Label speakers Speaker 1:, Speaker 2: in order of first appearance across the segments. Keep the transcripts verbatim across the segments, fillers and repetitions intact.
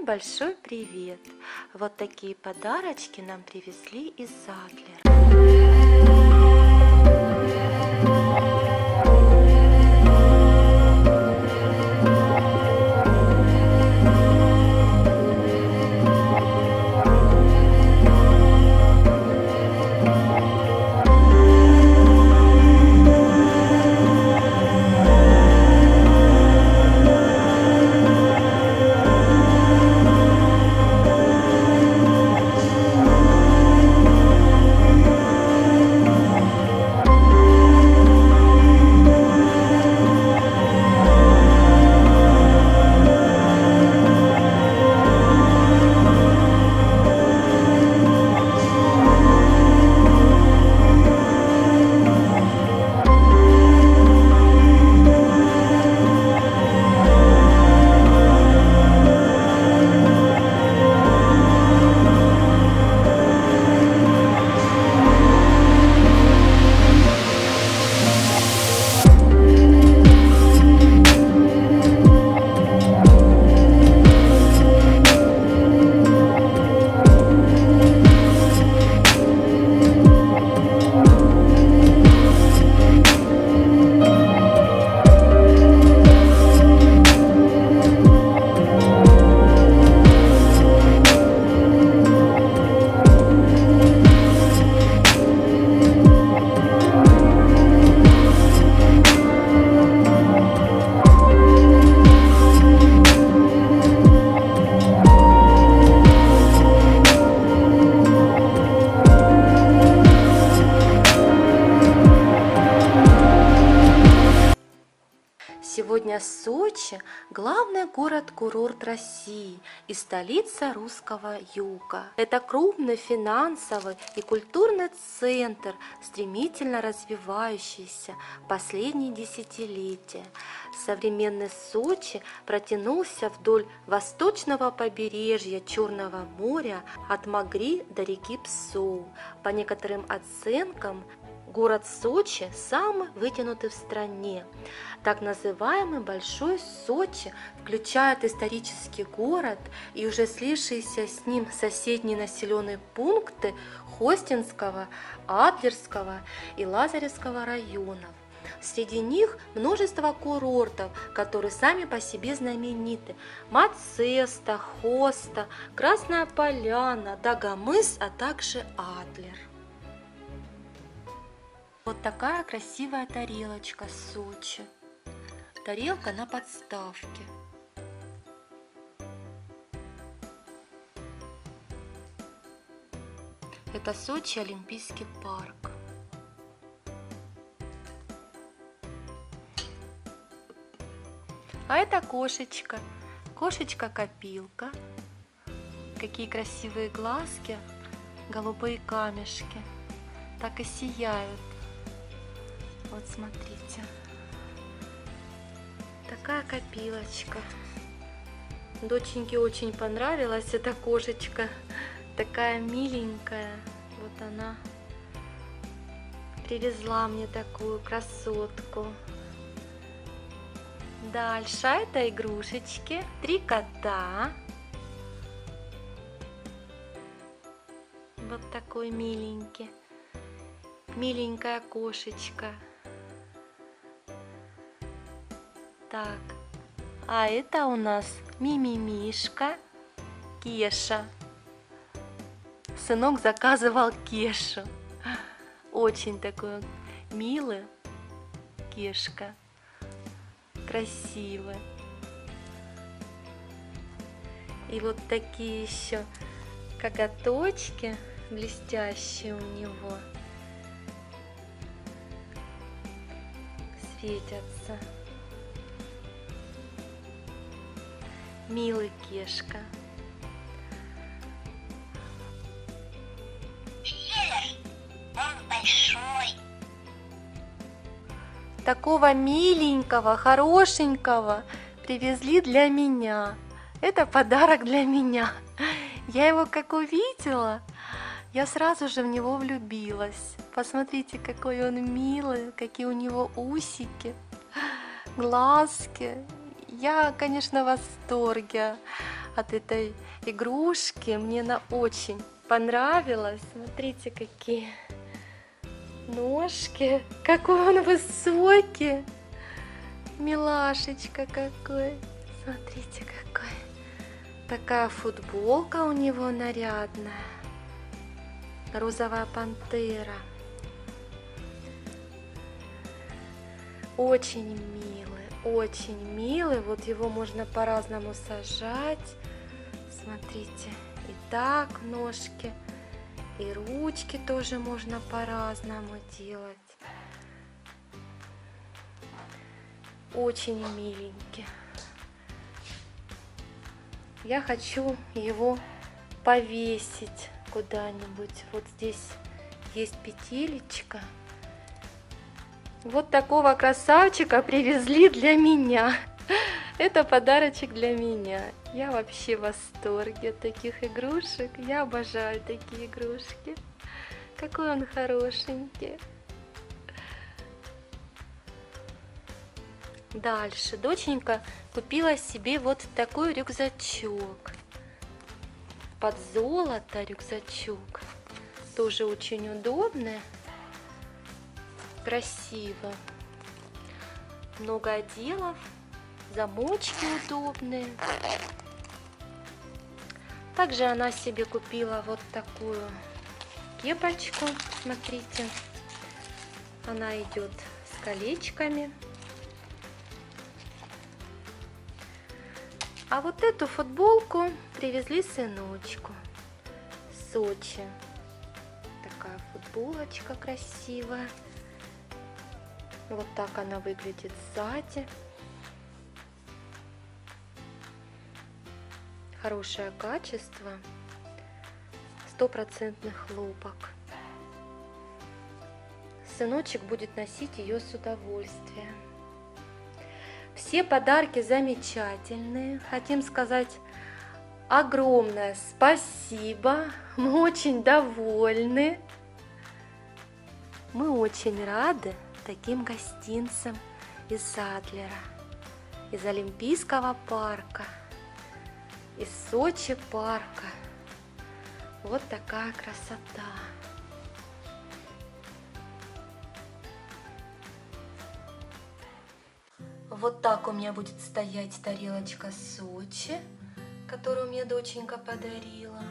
Speaker 1: большой привет! Вот такие подарочки нам привезли из Адлера. Сегодня Сочи – главный город-курорт России и столица русского юга. Это крупный финансовый и культурный центр, стремительно развивающийся в последние десятилетия. Современный Сочи протянулся вдоль восточного побережья Черного моря от Магри до реки Псоу. По некоторым оценкам, город Сочи самый вытянутый в стране. Так называемый Большой Сочи включает исторический город и уже слившиеся с ним соседние населенные пункты Хостинского, Адлерского и Лазаревского районов. Среди них множество курортов, которые сами по себе знамениты: Мацеста, Хоста, Красная Поляна, Дагомыс, а также Адлер. Вот такая красивая тарелочка Сочи. Тарелка на подставке. Это Сочи Олимпийский парк. А это кошечка. Кошечка-копилка. Какие красивые глазки, голубые камешки. Так и сияют. Вот смотрите. Такая копилочка. Доченьке очень понравилась эта кошечка. Такая миленькая. Вот она привезла мне такую красотку. Дальше это игрушечки. Три кота. Вот такой миленький. Миленькая кошечка. Так, а это у нас Мимимишка, Кеша. Сынок заказывал Кешу. Очень такой милый Кешка. Красивый. И вот такие еще коготочки блестящие у него. Светятся. Милый Кешка.
Speaker 2: Ешь, он большой.
Speaker 1: Такого миленького, хорошенького привезли для меня. Это подарок для меня. Я его как увидела, я сразу же в него влюбилась. Посмотрите, какой он милый, какие у него усики, глазки. Я, конечно, в восторге от этой игрушки. Мне она очень понравилась. Смотрите, какие ножки. Какой он высокий. Милашечка какой. Смотрите, какой. Такая футболка у него нарядная. Розовая пантера. Очень милый, очень милый. Вот его можно по-разному сажать. Смотрите, и так ножки, и ручки тоже можно по-разному делать. Очень миленький. Я хочу его повесить куда-нибудь. Вот здесь есть петелечка. Вот такого красавчика привезли для меня. Это подарочек для меня. Я вообще в восторге от таких игрушек. Я обожаю такие игрушки. Какой он хорошенький. Дальше доченька купила себе вот такой рюкзачок. Под золото рюкзачок. Тоже очень удобный. Красиво. Много отделов. Замочки удобные. Также она себе купила вот такую кепочку. Смотрите. Она идет с колечками. А вот эту футболку привезли сыночку. С Сочи. Такая футболочка красивая. Вот так она выглядит сзади. Хорошее качество. Стопроцентный хлопок. Сыночек будет носить ее с удовольствием. Все подарки замечательные. Хотим сказать огромное спасибо. Мы очень довольны. Мы очень рады таким гостинцам из Адлера, из Олимпийского парка, из Сочи парка. Вот такая красота. Вот так у меня будет стоять тарелочка Сочи, которую мне доченька подарила.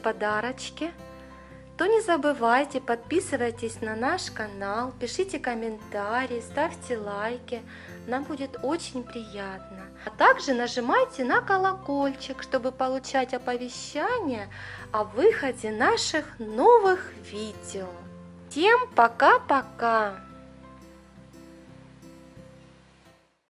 Speaker 1: подарочки, то не забывайте, подписывайтесь на наш канал, пишите комментарии, ставьте лайки, нам будет очень приятно. А также нажимайте на колокольчик, чтобы получать оповещания о выходе наших новых видео. Всем пока-пока!